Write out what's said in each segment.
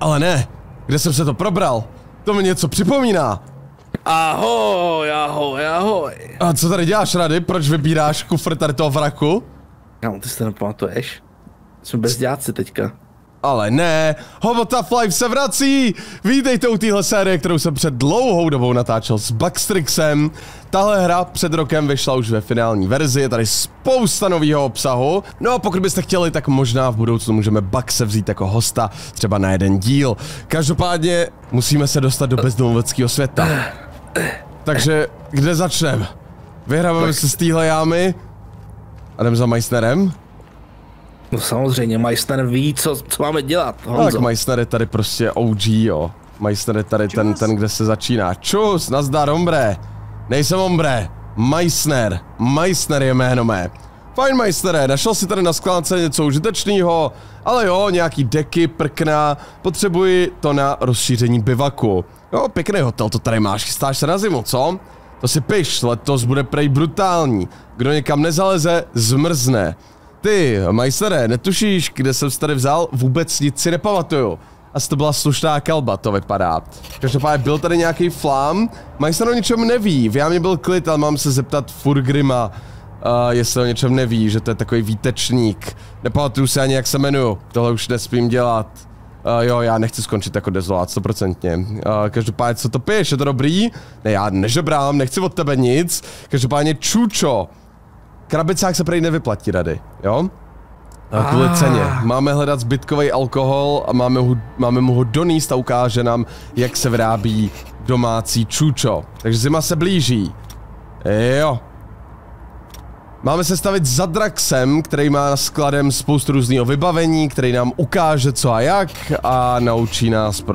Ale ne, kde jsem se to probral? To mi něco připomíná. Ahoj, ahoj, ahoj. A co tady děláš, Rady? Proč vybíráš kufr tady toho vraku? Kámo, ty si to nepamatuješ? Jsme bezděláci teďka. Ale ne, Hobotaf Live se vrací! Vítejte u téhle série, kterou jsem před dlouhou dobou natáčel s Buckstrixem. Tahle hra před rokem vyšla už ve finální verzi, je tady spousta nového obsahu. No a pokud byste chtěli, tak možná v budoucnu můžeme Buckse vzít jako hosta, třeba na jeden díl. Každopádně musíme se dostat do bezdomoveckého světa. Takže kde začneme? Vyhráváme se z téhle jámy a jdem za Meissnerem? No samozřejmě, Meissner ví, co máme dělat, Honzo. Tak Meissner je tady prostě OG, jo. Meissner je tady ten, kde se začíná. Čus, nazdar, hombre. Nejsem hombre, Meissner. Meissner je jméno mé. Fajn, Meissnere, našel si tady na skládce něco užitečného, ale jo, nějaký deky, prkna, potřebuji to na rozšíření bivaku. Jo, pěkný hotel to tady máš, chystáš se na zimu, co? To si piš, letos bude prej brutální. Kdo někam nezaleze, zmrzne. Ty, Meissnere, netušíš, kde jsem se tady vzal? Vůbec nic si nepamatuju. Asi to byla slušná kalba, to vypadá. Každopádně byl tady nějaký flám. Meissner o ničem neví, v jámě byl klid, ale mám se zeptat Furgrima, jestli o něčem neví, že to je takový výtečník. Nepamatuju se ani, jak se jmenuju, tohle už nesmím dělat. Jo, já nechci skončit jako dezolát, 100%. Každopádně, co to piješ, je to dobrý? Ne, já nežebrám, nechci od tebe nic. Každopádně čučo. Krabicák se prej nevyplatí, Rady, jo? Kvůli ceně. Máme hledat zbytkový alkohol a máme mu ho donést a ukáže nám, jak se vyrábí domácí čučo. Takže zima se blíží. Jo. Máme se stavit za Draxem, který má skladem spoustu různého vybavení, který nám ukáže co a jak a naučí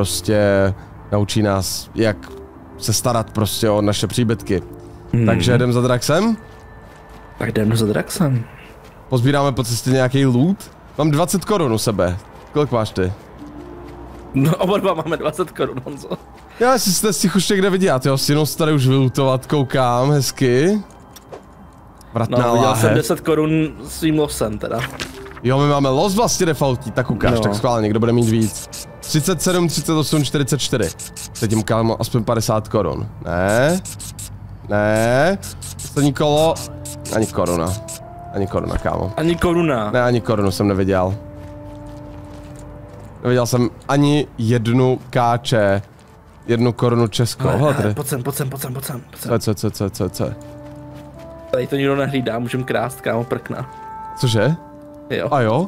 nás, jak se starat prostě o naše příbytky. Takže jdem za Draxem? Tak jdem za Draxem. Pozbíráme po cestě nějaký loot? Mám 20 korun u sebe. Kolik máš ty? No, oba dva máme 20 korun, Honzo. Já si jste si už někde vidět, jo, stěnou se tady už vylootovat, koukám, hezky. Vratná no, viděl láhev. jsem 10 korun svým losem teda. Jo, my máme los vlastně defaultí, tak ukáž, no. Tak schválně, kdo bude mít víc. 37, 38, 44. Teď jim kámo aspoň 50 korun. Ne. Ne. Poslední kolo. Ani koruna. Ani koruna, kámo. Ani koruna. Ne, ani korunu jsem neviděl. Neviděl jsem ani jednu káče. 1 korunu českou. Pojď sem. Co? Tady to nikdo nehlídá, můžem krást, kámo, prkna. Cože? Jo. A jo?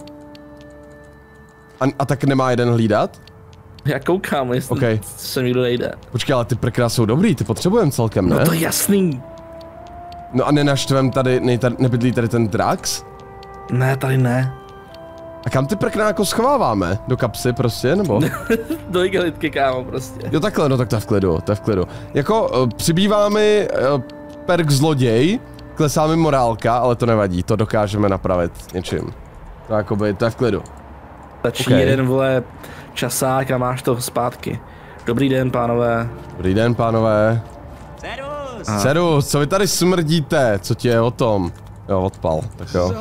A tak nemá jeden hlídat? Já koukám, jestli se nikdo nejde. Počkej, ale ty prkna jsou dobrý, ty potřebujeme celkem, ne? No to je jasný. No a nenaštvem tady, nebydlí tady ten Drax? Ne, tady ne. A kam ty prkna jako schováváme? Do kapsy prostě, nebo? Do igelitky, kámo, prostě. Jo takhle, no tak to je v klidu, Jako přibývá mi perk zloděj, klesá mi morálka, ale to nevadí, to dokážeme napravit něčím. To jakoby, to je v klidu. Stačí jeden, vole, časák a máš to zpátky. Dobrý den, pánové. Dobrý den, pánové. Serus, co vy tady smrdíte? Co ti je o tom? Jo, odpal, tak jo.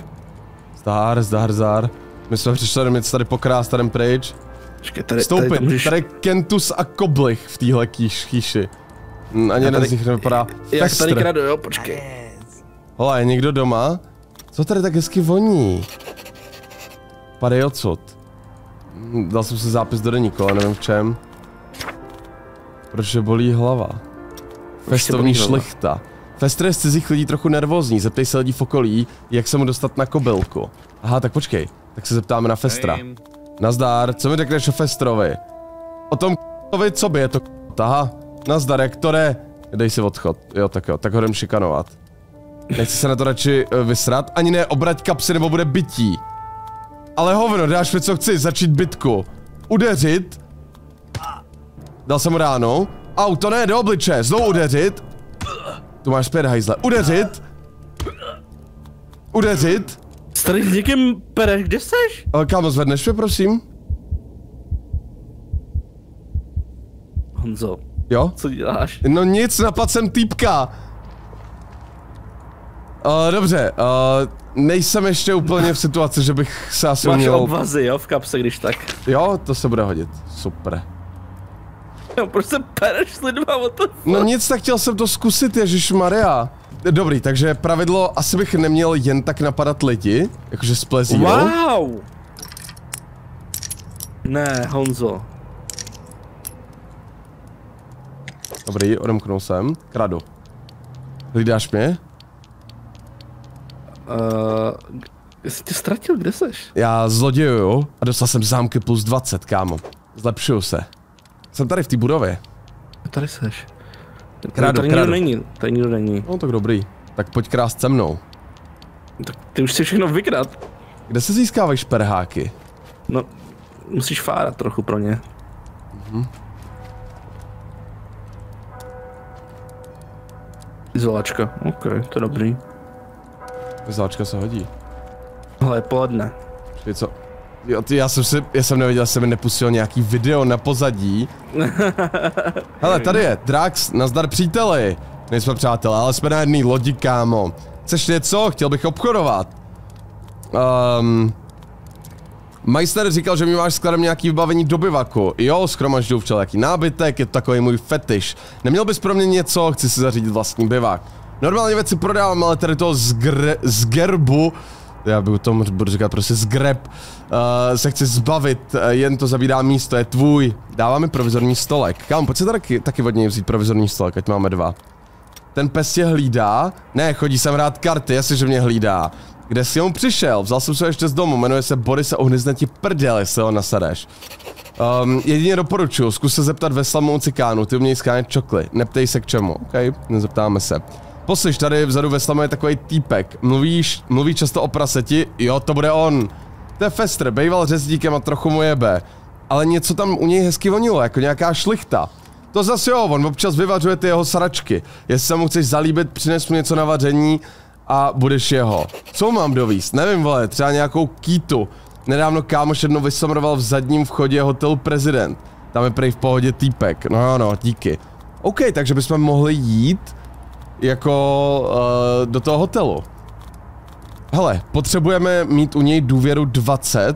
Zdar. My jsme přišli něco tady pokrást, tady pryč. Stoupit, tady je Kentus a Koblich v téhle chýši. Ani jeden z nich nevypadá Jak tady kradu, jo, počkej. Hola, je někdo doma? Co tady tak hezky voní? Padej odsud. Dal jsem si zápis do deníku, ale nevím v čem. Protože bolí hlava. Festovní šlichta. Festr je z cizích lidí trochu nervózní, zeptej se lidí v okolí, jak se mu dostat na kobylku. Aha, tak počkej, tak se zeptáme na Festra. Nazdar, co mi řekneš o Festrovi? O tom k***ovi, co by je to k***, aha. Nazdar, jak to jde? Dej si odchod, jo, tak ho jdem šikanovat. Nechci se na to radši vysrat, ani ne, obrať kapsy nebo bude bytí. Ale hovno, dáš mi co chci, začít bitku. Udeřit. Dal jsem mu ráno. Auto ne, do obliče, znovu udeřit. Tu máš zpět, hajzle. Udeřit. Udeřit. Tady s někým pereš, kde seš? Kámo, zvedneš mě, prosím? Honzo. Jo? Co děláš? No nic, napad jsem týpka. Dobře, nejsem ještě úplně v situaci, že bych se asi uměl... Máš obvazy, jo, v kapse, když tak. Jo, to se bude hodit. Super. Jo, proč se pereš s lidma o to? No nic, tak chtěl jsem to zkusit, ježišmarja. Dobrý, takže pravidlo, asi bych neměl jen tak napadat lidi, jakože z plezíru. Wow! Ne, Honzo. Dobrý, odemknul jsem. Kradu. Hlídáš mě? Jsi tě ztratil, kde seš? Já zlodějuju a dostal jsem zámky plus 20, kámo. Zlepšuju se. Jsem tady v té budově. Tady seš. Kradu. Tady nikdo není. No tak dobrý. Tak pojď krást se mnou. Tak ty už si všechno vykrát. Kde se získávají šperháky? No, musíš fárat trochu pro ně. Izolačka, ok, to je dobrý. Izolačka se hodí. Hele, je poledne. Počkej, co? Jo, já jsem nevěděl, že se mi nepustil nějaký video na pozadí. Hele, tady je, Drax, nazdar příteli. Nejsme přátelé, ale jsme na jedné lodi, kámo. Chceš něco? Chtěl bych obchodovat. Meister říkal, že mi máš skladem nějaký vybavení do bivaku. Jo, schromažďuju všelijaký nábytek, je to takový můj fetiš. Neměl bys pro mě něco? Chci si zařídit vlastní bivak. Normálně věci prodávám, ale tady toho z gerbu, já budu říkat prostě z greb, se chci zbavit, jen to zabírá místo, je tvůj. Dává mi provizorní stolek. Kámo, pojď si taky od něj vzít provizorní stolek, ať máme 2. Ten pes tě hlídá? Ne, chodí sem hrát karty, jasně, že mě hlídá. Kde jsi mu přišel? Vzal jsem se ještě z domu, jmenuje se Boris a uhryzne ti prdel, jestli ho nasadeš. Jedině doporučuji, zkus se zeptat ve Slamoucikánu, ty umějí skánět čokly, neptej se k čemu, ok? Nezeptáme se. Poslyš, tady vzadu ve Slamu je takový týpek, mluví často o praseti, jo, to bude on. To je Fester, bejval řezdíkem a trochu mu jebe. Ale něco tam u něj hezky vonilo, jako nějaká šlichta. To zase jo, on občas vyvařuje ty jeho sračky. Jestli se mu chceš zalíbit, přines mu něco na vaření a budeš jeho. Co mám dovíst? Nevím, vole, třeba nějakou kýtu. Nedávno kámoš jednou vysomroval v zadním vchodě hotelu Prezident. Tam je prej v pohodě týpek. No jo, no, díky. OK, takže bychom mohli jít jako do toho hotelu. Hele, potřebujeme mít u něj důvěru 20,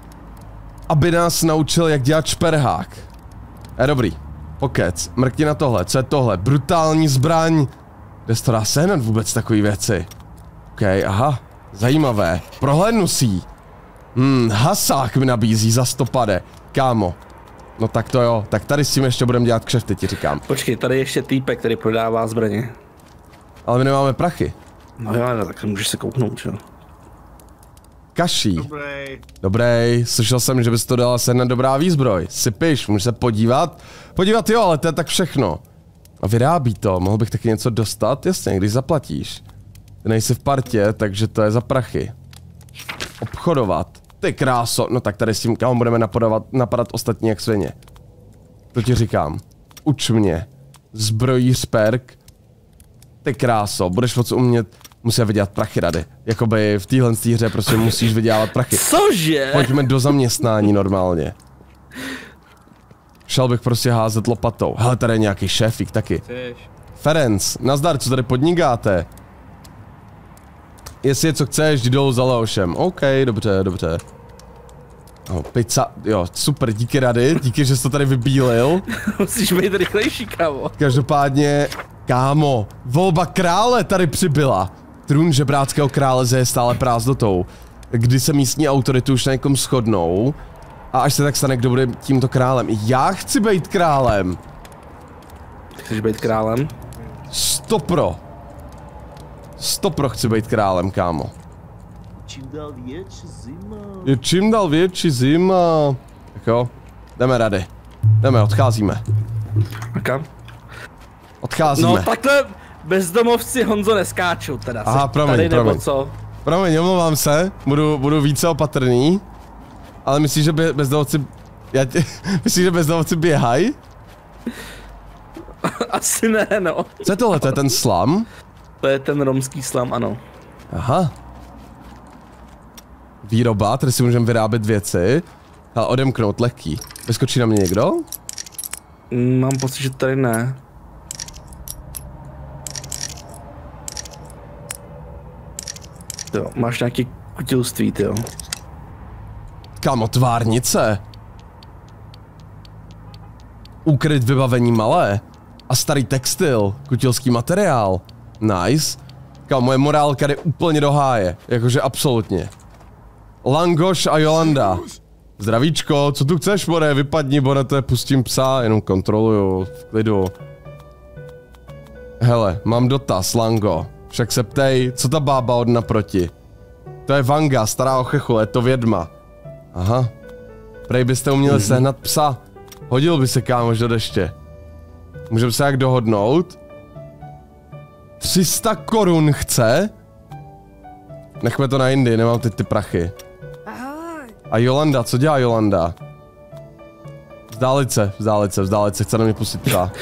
aby nás naučil, jak dělat šperhák. Dobrý. Pokec, mrkni na tohle, co je tohle? Brutální zbraň. Kde se to dá sehnat vůbec takový věci? OK, aha, zajímavé. Prohlédnu si ji. Hasák mi nabízí za 150. Kámo. No tak to jo, tak tady s tím ještě budeme dělat kšefty, ti říkám. Počkej, tady je ještě týpek, který prodává zbraně. Ale my nemáme prachy. No jo, tak můžeš se kouknout, jo. Kaší. Dobrý, slyšel jsem, že bys to dala sehnat dobrá výzbroj. Sypiš, můžeš se podívat? Podívat jo, ale to je tak všechno. A vyrábí to, mohl bych taky něco dostat? Jasně, když zaplatíš. Ty nejsi v partě, takže to je za prachy. Obchodovat. Ty kráso, no tak tady s tím kámo budeme napadat ostatní jak svině. To ti říkám. Uč mě. Zbrojíř perk. Ty kráso, budeš moc umět, musí vydělat prachy rady. Jakoby v téhle hře prostě musíš vydělávat prachy. Cože? Pojďme do zaměstnání normálně. Šel bych prostě házet lopatou. Hele, tady je nějaký šéfík taky. Ferenc, nazdar, co tady podnikáte? Jestli je co chceš, jdi dolů za Leošem. OK, dobře, dobře. No, pizza, jo, super, díky rady, díky, že jsi to tady vybílil. Musíš být rychlejší, kámo. Každopádně, kámo, volba krále tady přibyla. Trůn žebráckého krále je stále prázdnotou. Kdy se místní autority už na někom shodnou. A až se tak stane, kdo bude tímto králem. Já chci být králem. Chceš být králem? 100%. 100% chci být králem, kámo. Čím dál větší zima. Je čím dál větší zima. Tak jo, jdeme rady. Jdeme, odcházíme. A kam? Odcházíme. No takhle bezdomovci Honzo neskáčou teda. Aha, promiň, tady promiň. Nebo co? Promiň, omlouvám se, budu více opatrný. Ale myslíš, že bezdomovci... Myslíš, že bezdomovci běhají? Asi ne, no. Co je tohle, to je ten slam? To je ten romský slam, ano. Aha. Výroba, tady si můžeme vyrábět věci. Ale odemknout, lehký. Vyskočí na mě někdo? Mám pocit, že tady ne. Jo, máš nějaký kutilství, tyjo. Kámo, tvárnice. Ukryt vybavení malé. A starý textil, kutilský materiál. Nice. Kámo, moje morálka jde úplně do háje. Jakože absolutně. Langoš a Jolanda. Zdravíčko, co tu chceš, more? Vypadni, Bonete, pustím psa, jenom kontroluju, v klidu. Hele, mám dotaz, Lango. Však se ptej, co ta bába od naproti? To je Vanga, stará ochechule, je to vědma. Aha. Prej byste uměli sehnat psa. Hodil by se, kámoš, do deště. Můžeme se jak dohodnout? 300 korun chce? Nechme to na jindy, nemám teď ty prachy. A Jolanda, co dělá Jolanda? Vzdálit se, chce na mě pustit psa.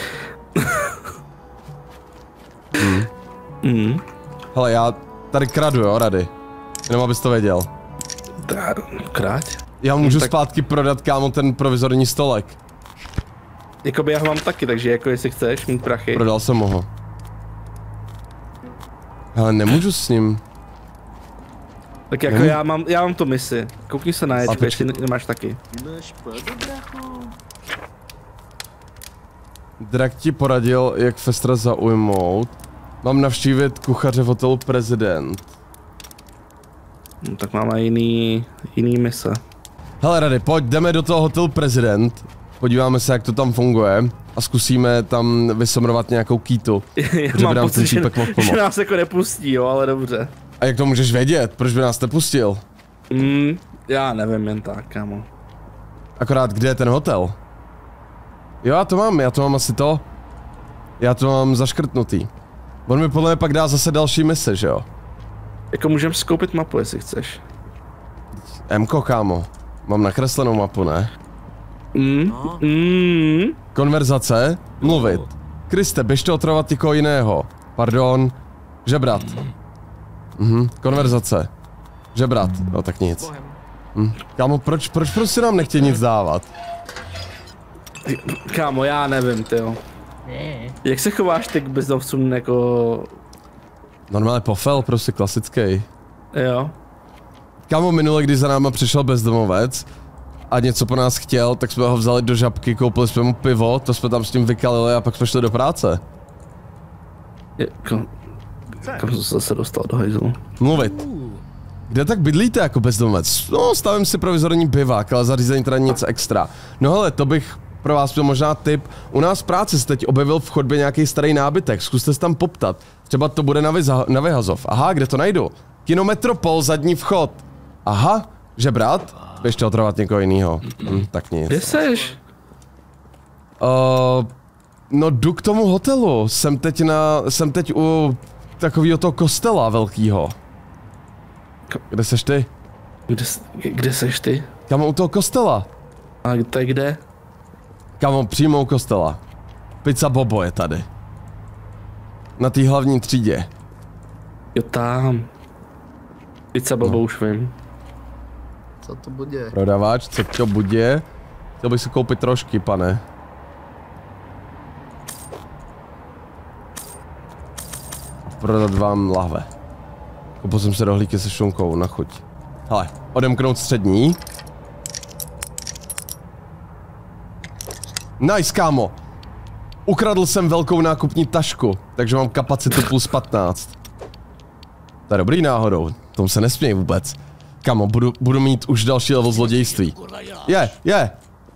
Hele, já tady kradu, jo, Rady. Jenom abys to věděl. Krát? Já můžu zpátky prodat, kámo, ten provizorní stolek. Jakoby já ho mám taky, takže jako jestli chceš mít prachy. Prodal jsem ho. Hele, nemůžu s ním. Tak jako já mám tu misi. Koukni se na ječku, jestli nemáš taky. Drak ti poradil, jak Festra zaujmout. Mám navštívit kuchaře v hotelu Prezident. No, tak máme jiný mise. Hele Rady, pojď, jdeme do toho hotelu Prezident. Podíváme se, jak to tam funguje. A zkusíme tam vysomrovat nějakou kýtu. Já mám pocit, že nás jako nepustí, jo, ale dobře. A jak to můžeš vědět? Proč by nás nepustil? Já nevím, jen tak, kámo. Akorát, kde je ten hotel? Jo, já to mám asi to. Já to mám zaškrtnutý. On mi podle mě pak dá zase další mise, že jo? Jako můžem skoupit mapu, jestli chceš. Mko, kámo. Mám nakreslenou mapu, ne? Konverzace? Mluvit. Kriste, běžte otrovat někoho jiného. Pardon. Žebrat. Konverzace. Žebrat. No tak nic. Kámo, proč prostě nám nechtějí nic dávat? Kámo, já nevím, tyjo. Jak se chováš ty k bezdomovcům jako... Normálně pofel, prostě klasický. Jo. Kámo, minule, když za náma přišel bezdomovec a něco po nás chtěl, tak jsme ho vzali do žabky, koupili jsme mu pivo, to jsme tam s tím vykalili a pak jsme šli do práce. Kam jsem se zase dostal do hajzlu? Mluvit. Kde tak bydlíte jako bezdomovec? No, stavím si provizorní bivák, ale zařízení teda nic extra. No hele, to bych pro vás měl možná tip. U nás v práci se teď objevil v chodbě nějaký starý nábytek, zkuste se tam poptat. Třeba to bude na vyhazov. Aha, kde to najdu? Kino Metropol, zadní vchod. Aha, žebrat? Běžte otrovat někoho jinýho. Tak nic. Kde seš? No jdu k tomu hotelu. Jsem teď u takového toho kostela velkýho. Kde seš ty? Kde seš ty? Kámo, u toho kostela. A to je kde? Kámo, přímo u kostela. Pizza Bobo je tady. Na té hlavní třídě. Jo, tam. Pizza Bobo už vím. Co to bude? Prodavač, co to bude? Chtěl bych si koupit trošky, pane. Prodat vám lahve. Koupil jsem se rohlíky se šunkou na chuť. Hele, odemknout střední. Nice, kámo. Ukradl jsem velkou nákupní tašku, takže mám kapacitu plus 15. To je dobrý náhodou, tomu se nesměj vůbec. Kámo, budu mít už další level zlodějství. Je.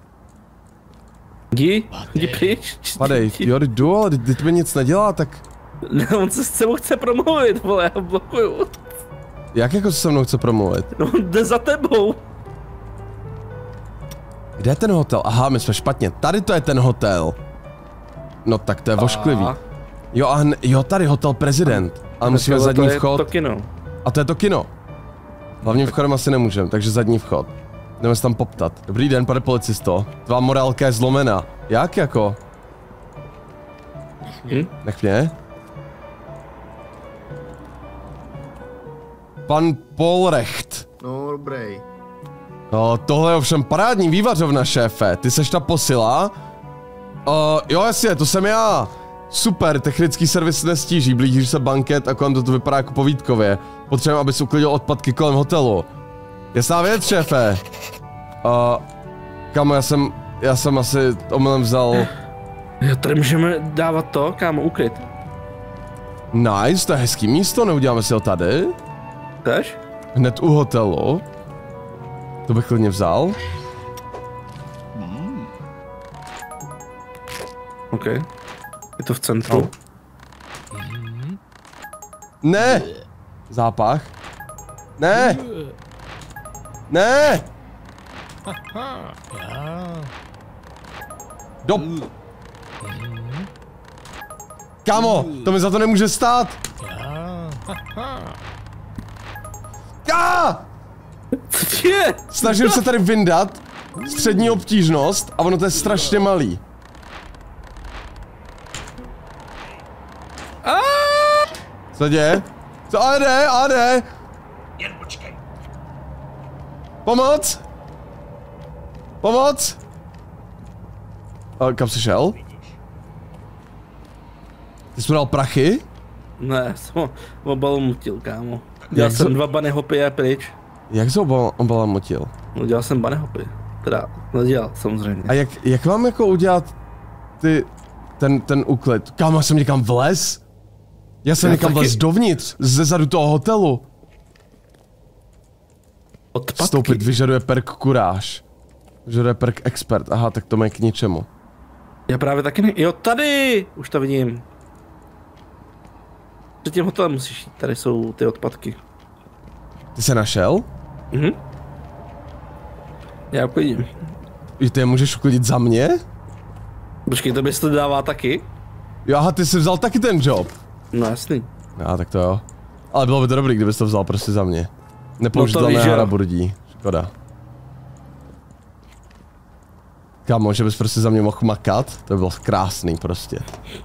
Jdi pryč. Padej, jo, jdu, ale teď mi nic nedělá, tak... Ne, on se s sebou chce promluvit, vole, já ho blokuju. Jak jako se mnou chce promluvit? No, jde za tebou. Kde je ten hotel? Aha, my jsme špatně. Tady to je ten hotel. No tak to je vošklivý. Jo, tady hotel Prezident. Ale musíme zadní vchod. To kino. A to je to kino. Hlavním vchodem asi nemůžeme, takže zadní vchod. Jdeme se tam poptat. Dobrý den, pane policisto. Tvá morálka je zlomená. Jak jako? Nech mě. Pan Polrecht. No, dobrý. No, tohle je ovšem parádní vývařovna, šéfe. Ty seš ta posila? Jo, jasně, to jsem já. Super, technický servis nestíží, blíží se banket a kolem to vypadá jako povídkově. Potřebujeme, abys uklidil odpadky kolem hotelu. Jasná věc, šéfe. Kámo, já jsem asi omylem vzal... Jo, tady můžeme dávat to, kámo, ukryt. Nice, to je hezký místo, neuděláme si ho tady? Tež? Hned u hotelu. To bych klidně vzal. OK. Je to v centru. Ne! Zápach. Ne! Ne! Do... Kámo, to mi za to nemůže stát! Co je? Snažím se tady vyndat střední obtížnost a ono to je strašně malý. Co děje? Co? AD! Jen počkej. Pomoc! Pomoc! Kam jsi šel? Ty jsi mu dal prachy? Ne, jsem ho balamutil, kámo. Dělal jsem 2 bunny hopy a pryč. Jak jsi on balamutil? No dělal jsem bunny hopy. Teda, nedělal, samozřejmě. A jak mám jako udělat ten úklid? Kámo, já jsem někam vlez? Já jsem někam vlez dovnitř, ze zadu toho hotelu. Odpadky. Vstoupit vyžaduje perk kuráž. Vyžaduje perk expert, aha, tak to je k ničemu. Já právě taky ne... Jo, tady! Už to vidím. Před tím hotelem musíš jít, tady jsou ty odpadky. Ty se našel? Já uklidím. Ty je můžeš uklidit za mě? Počkej, to bys to dává taky? Jo, aha, ty jsi vzal taky ten job. No jasný. Já, tak to jo. Ale bylo by to dobrý, kdybys to vzal prostě za mě. Nepoužitelné haraburdí. Škoda. Kámo, že bys prostě za mě mohl makat? To by bylo krásný prostě.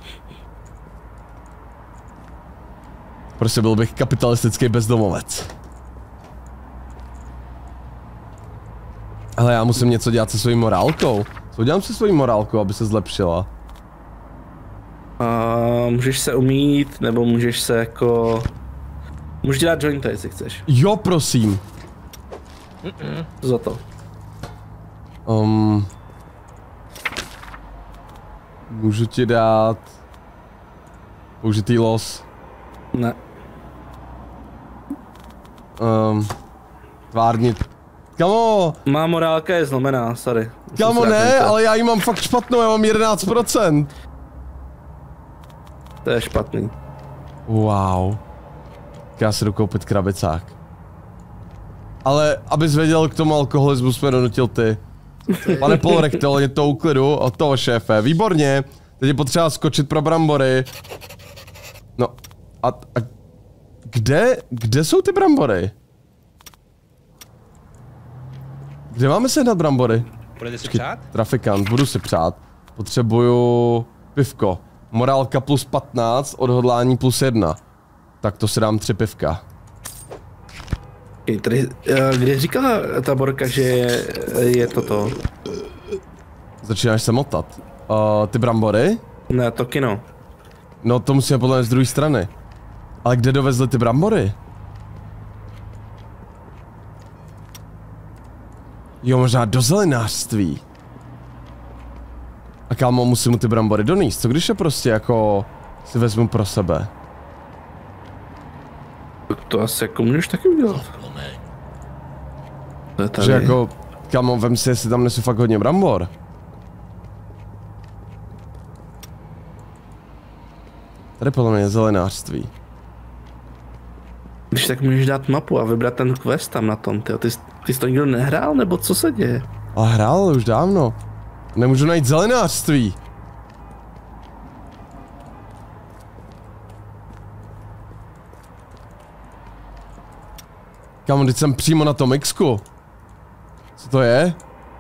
Prostě byl bych kapitalistický bezdomovec. Ale já musím něco dělat se svojí morálkou. Co udělám se svojí morálkou, aby se zlepšila? Můžeš se umýt, nebo můžeš se jako... Můžeš dělat jointy, jestli chceš. Jo, prosím. Co za to? Můžu ti dát... použitý los. Ne. Tvárnit. Kamo! Má morálka je zlomená, sorry. Kamo ne, ale já ji mám fakt špatnou, já mám 11%. To je špatný. Wow. Já si jdu koupit krabicák. Ale abys věděl, k tomu alkoholismu jsme donutil ty. Pane Polrektel, je to uklidu od toho šéfe. Výborně. Teď je potřeba skočit pro brambory. No. A kde jsou ty brambory? Kde máme sehnat brambory? Budete si přát? Trafikant, budu si přát. Potřebuju pivko. Morálka plus 15, odhodlání plus 1. Tak to si dám 3 pivka. Tady, kdy říkala ta Borka, že je toto? Začínáš se motat. Ty brambory? Ne, to kino. No to musíme podle mě z druhé strany. Ale kde dovezli ty brambory? Jo, možná do zelenářství. A kámo, musím mu ty brambory donést. Co když je prostě jako si vezmu pro sebe? To asi jako můžeš taky udělat. To je tady. Že jako, kámo, vem si, jestli tam nesu fakt hodně brambor. Tady podle mě je zelenářství. Když tak můžeš dát mapu a vybrat ten quest tam na tom, ty jsi to nikdo nehrál, nebo co se děje? Ale hrál už dávno. Nemůžu najít zelenářství. Kámo, teď jsem přímo na tom X-ku. Co to je?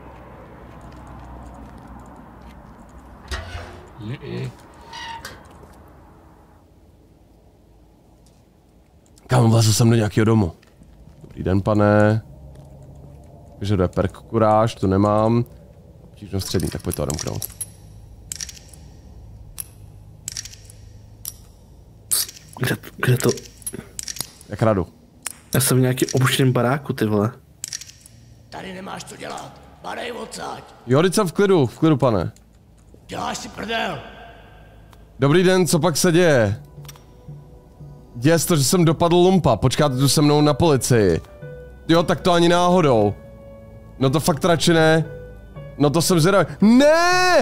Kámo, vlezl jsem do nějakého domu. Dobrý den, pane. Vyžaduje perk kuráž, to nemám. Obtížnost střední, tak pojď to odemknout. Kde to? Jak radu. Já jsem v nějaký opuštěném baráku, ty vole. Tady nemáš co dělat. Padej odsaď. Jo, teď jsem v klidu, pane. Děláš si prdel. Dobrý den, co pak se děje? Děje se to, že jsem dopadl lumpa, počkáte tu se mnou na policii. Jo, tak to ani náhodou. No to fakt radši ne. No to jsem zvědavý. Ne!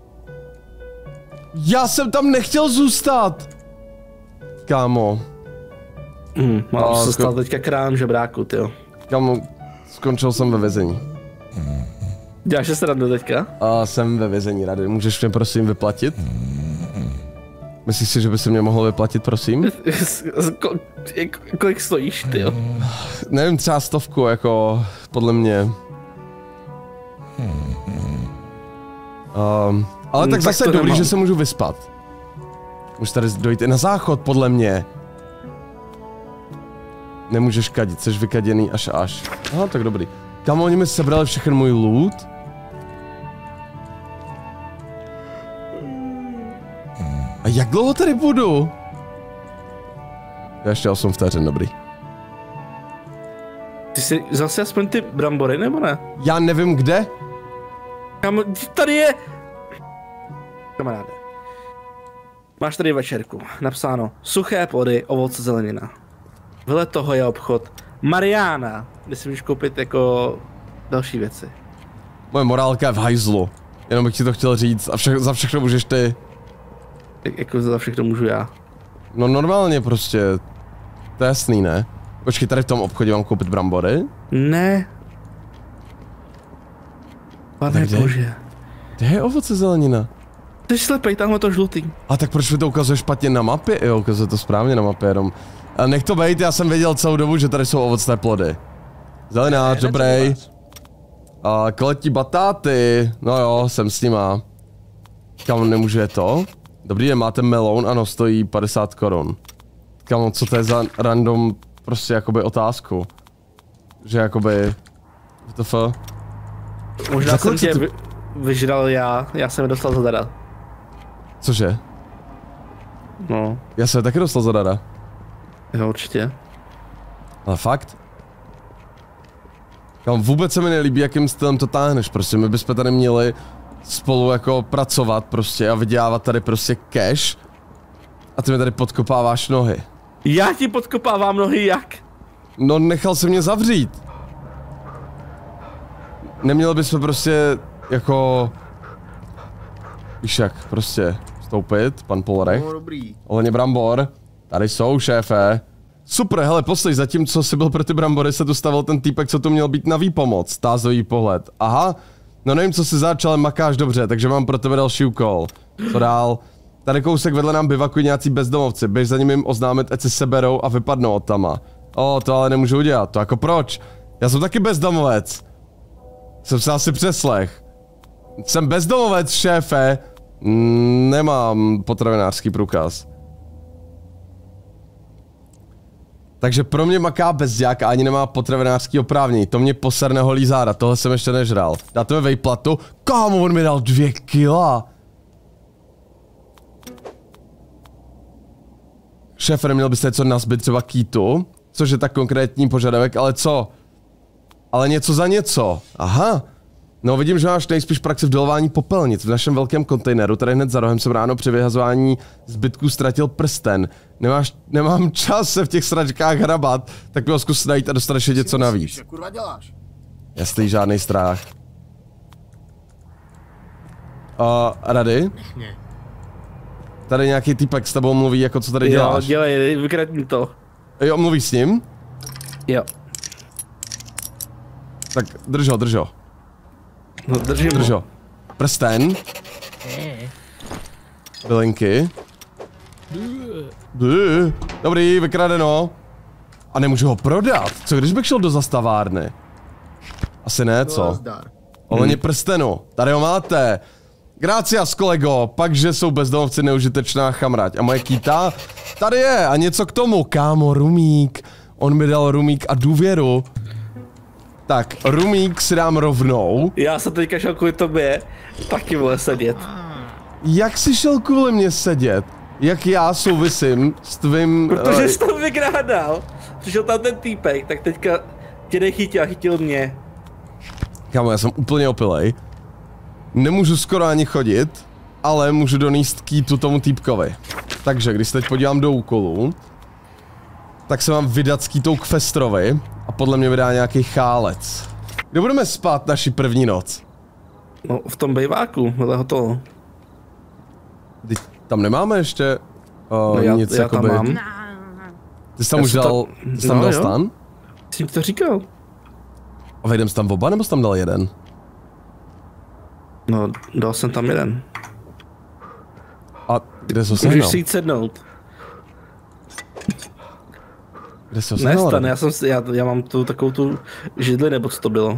Já jsem tam nechtěl zůstat. Kámo. Mám se stal teďka krám žebráku, tyjo. Kámo, skončil jsem ve vězení. Děláš se srandu teďka? A jsem ve vězení, Rady. Můžeš mě prosím vyplatit? Myslíš si, že by si mě mohl vyplatit, prosím? Kolik stojíš, tyjo? Nevím, třeba 100, jako, podle mě. Ale tak zase tak dobrý, nemám. že se můžu vyspat. Můžu tady dojít i na záchod, podle mě. Nemůžeš kadit, jsi vykaděný až. Aha, tak dobrý. Kam oni mi sebrali všechny můj loot? A jak dlouho tady budu? Ještě 8 vteřin, dobrý. Ty jsi zase aspoň ty brambory, nebo ne? Já nevím kde. Kámo, tady je... Kamaráde. Máš tady večerku. Napsáno suché plody, ovoce, zelenina. Vedle toho je obchod Mariana, kde si můžeš koupit jako další věci. Moje morálka je v hajzlu. Jenom bych ti to chtěl říct a za všechno můžeš ty. Jako za všechno můžu já. No normálně prostě. To je jasný, ne? Počkej, tady v tom obchodě mám koupit brambory? Ne. Pane bože. Kde je ovoce, zelenina? Ty jsi slepej, tamhle to žlutý. A tak proč mi to ukazuje špatně na mapě? Jo, ukazuje to správně na mapě jenom. A nech to bejt, já jsem věděl celou dobu, že tady jsou ovocné plody. Zelenář, dobrý. A kletí batáty. No jo, jsem s nima. Kam nemůžu je to? Dobrý den, máte meloun? Ano, stojí 50 korun. Kamo, co to je za random, prostě jakoby otázku? Že jakoby... WTF? Možná jsem tě vyžral já jsem je dostal zadara. Cože? No. Já jsem je taky dostal zadara. Jo, určitě. Ale fakt? Kam vůbec se mi nelíbí, jakým stylem to táhneš, prostě my bychom tady měli spolu jako pracovat prostě a vydělávat tady prostě cash. A ty mi tady podkopáváš nohy. Já ti podkopávám nohy jak? No nechal se mě zavřít. Neměli bychom prostě jako... Víš jak, prostě vstoupit, pan Polorech. No, dobrý. Ohledně brambor. Tady jsou, šéfe. Super, hele, poslej, zatímco jsi byl pro ty brambory, se tu stavil ten týpek, co tu měl být na výpomoc. Tázový pohled. Aha, no nevím, co si zač, ale makáš dobře, takže mám pro tebe další úkol. Co dál? Tady kousek vedle nám bivakují nějací bezdomovci, běž za nimi jim oznámit, ať se seberou a vypadnou od tama. To ale nemůžu udělat, to jako proč? Já jsem taky bezdomovec. Jsem se asi přeslech. Jsem bezdomovec, šéfe. Nemám potravinářský průkaz. Takže pro mě maká bezďák a ani nemá potravinářský oprávnění. To mě poserne holí záda, tohle jsem ještě nežral. Dáte mi vejplatu? Kámo, on mi dal 2 kila. Šéfe, neměl byste něco nazbyt, třeba kýtu? Což je tak konkrétní požadavek, ale co? Ale něco za něco. Aha. No vidím, že máš nejspíš praxi v dolování popelnic. V našem velkém kontejneru, tady hned za rohem jsem ráno při vyhazování zbytků ztratil prsten. Nemám čas se v těch sračkách hrabat, tak mi ho zkus najít a dostaneš je něco navíc. Co kurva děláš? Jasný, žádný strach. Rady? Tady nějaký týpek s tebou mluví, jako co tady děláš. Jo, dělej, vykradni to. Jo, mluvíš s ním? Jo. Tak drž ho. No, držím ho. Prsten. Bylinky. Dobrý, vykradeno. A nemůžu ho prodat. Co když bych šel do zastavárny? Asi ne, co? Ohledně prstenu. Tady ho máte. Gracias, kolego. Pak, že jsou bezdomovci neužitečná chamrať. A moje kýta? Tady je. A něco k tomu. Kámo, rumík. On mi dal rumík a důvěru. Tak, rumík si dám rovnou. Já jsem teďka šel kvůli tobě taky vole sedět. Jak jsi šel kvůli mě sedět? Jak já souvisím s tvým... Protože jsi to vykrádal. přišel tam ten týpek, tak teďka tě nechytil a chytil mě. Kámo, já jsem úplně opilej. Nemůžu skoro ani chodit, ale můžu donést kýtu tomu týpkovi. Takže, když se teď podívám do úkolů, tak se mám vydat s kýtou k Festrovi a podle mě vydá nějaký chálec. Kde budeme spát naši první noc? No, v tom bejváku, vedle hotelu. Tam nemáme ještě nic já jakoby... tam mám. Ty jsi tam už dal, ty jsi tam dal stan? Jsi to říkal. A vejdem jsi tam oba, nebo jsi tam dal jeden? No, dal jsem tam jeden. A kde jsi ho Můžeš sehnal? si jít sednout. Kde jsi ho Ne, sehnal? stan, já mám tu takovou tu židli, nebo co to bylo.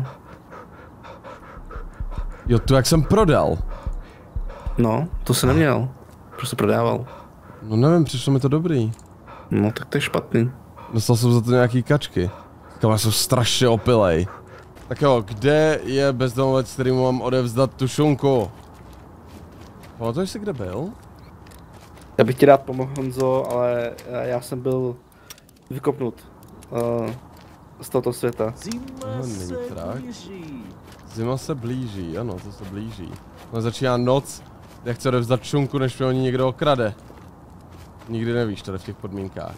Jo, tu jak jsem prodal. No, to se neměl. Proč se prodával? No nevím, přišlo mi to dobrý. No, tak to je špatný. Dostal jsem za to nějaký kačky. Kam já jsem strašně opilej. Tak jo, kde je bezdomovec, kterýmu mám odevzdat tu šunku? Pamatuješ si, kde byl? Já bych ti rád pomohl, Honzo, ale já jsem byl vykopnut z tohoto světa. Není trak. Zima se blíží, ano, to se blíží. No začíná noc, já chci odevzdat šunku, než mě o ní někdo okrade. Nikdy nevíš tady v těch podmínkách.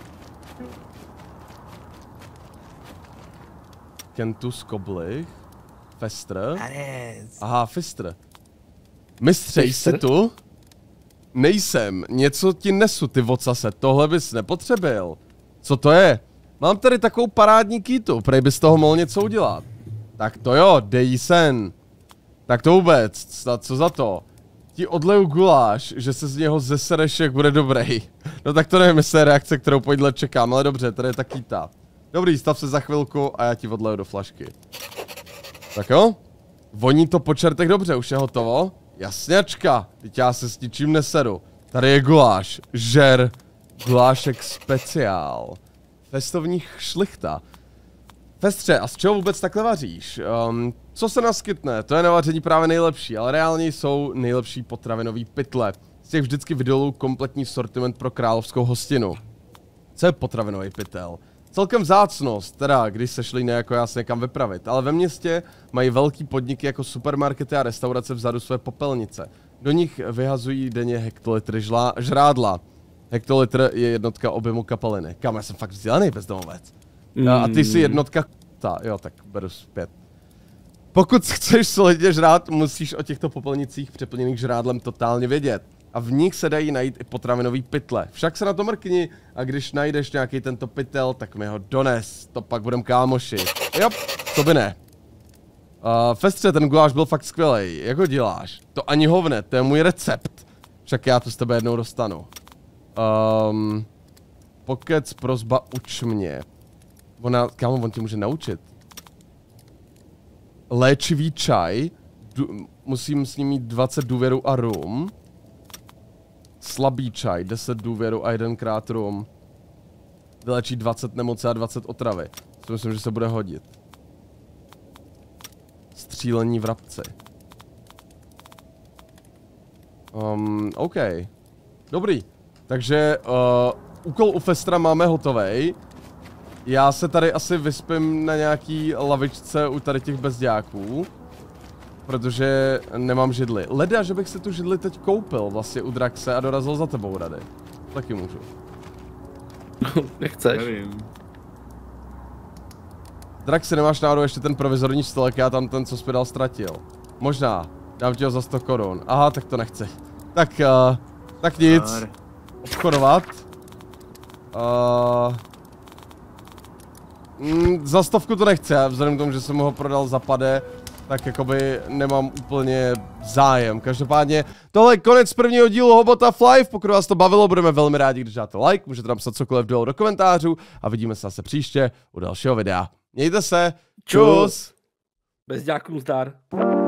Kentus Koblich. Festr. Aha, Fistr. Mistře, jsi tu? Nejsem, něco ti nesu, ty vocase, tohle bys nepotřebil. Co to je? Mám tady takovou parádní kýtu, prej bys toho mohl něco udělat. Tak to jo, dej sen. Tak to vůbec, co za to? Ti odleju guláš, že se z něho zesereš, jak bude dobrý. No tak to nevím, jestli je reakce, kterou po jídle čekám, ale dobře, tady je ta kýta. Dobrý, stav se za chvilku a já ti odleju do flašky. Tak jo? Voní to po čertech dobře, už je hotovo? Jasňačka, teď já se s ničím neseru. Tady je guláš, žer, gulášek speciál. Festovní šlichta. Festře, a z čeho vůbec takhle vaříš? Co se naskytne? To je na vaření právě nejlepší, ale reálně jsou nejlepší potravinový pytle. Z těch vždycky vydolů kompletní sortiment pro královskou hostinu. Co je potravinový pytel? Celkem vzácnost, teda když se šli jako já se někam vypravit, ale ve městě mají velký podniky jako supermarkety a restaurace vzadu své popelnice. Do nich vyhazují denně hektolitry žrádla. Hektolitr je jednotka objemu kapaliny. Kam, já jsem fakt vzdělaný bezdomovec. A ty jsi jednotka jo, tak beru zpět. Pokud chceš solidně žrát, musíš o těchto popelnicích přeplněných žrádlem totálně vědět. A v nich se dají najít i potravinový pytle. Však se na to mrkni a když najdeš nějaký tento pytel, tak mi ho dones. To pak budem kámoši. Jo, to by ne. Festře, ten guláš byl fakt skvělej. Jak ho děláš? To ani hovne, to je můj recept. Však já to z tebe jednou dostanu. Pokec, prosba, uč mě. Kámo, on tě může naučit. Léčivý čaj. Musím s ním mít 20 důvěru a rum. Slabý čaj, 10 důvěru a 1x rum. Vylečí 20 nemoci a 20 otravy. To myslím, že se bude hodit. Střílení vrabci. OK. Dobrý. Takže úkol u Festra máme hotovej. Já se tady asi vyspím na nějaký lavičce u tady těch bezdějáků. Protože nemám židli. Leda, že bych si tu židli teď koupil vlastně u Draxe a dorazil za tebou, Rady. Taky můžu. Nechceš. Nevím. Draxi, nemáš náhodou ještě ten provizorní stolek, já tam ten, co jsi mi dal, ztratil. Možná. Dám ti ho za 100 korun. Aha, tak to nechci. Tak, tak nic. Obchodovat. Za 100 to nechci, vzhledem k tomu, že jsem ho prodal za pade, tak jakoby nemám úplně zájem. Každopádně tohle je konec prvního dílu Hobotov Live. Pokud vás to bavilo, budeme velmi rádi, když dáte like, můžete napsat cokoliv dolů do komentářů a vidíme se zase příště u dalšího videa. Mějte se, čus! Bezďákům zdar.